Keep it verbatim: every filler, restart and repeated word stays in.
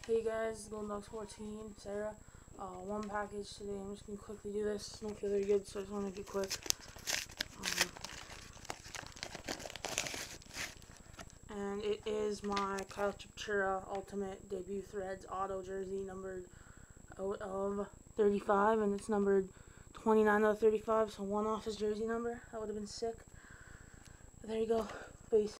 Hey guys, Golden Dogs fourteen, Sarah. Uh, one package today. I'm just gonna quickly do this. Don't feel very good, so I just want to make it quick. Um, and it is my Kyle Chipchura Ultimate Debut Threads Auto Jersey, numbered out of thirty-five, and it's numbered twenty-nine out of thirty-five. So one off his jersey number. That would have been sick. But there you go. Peace.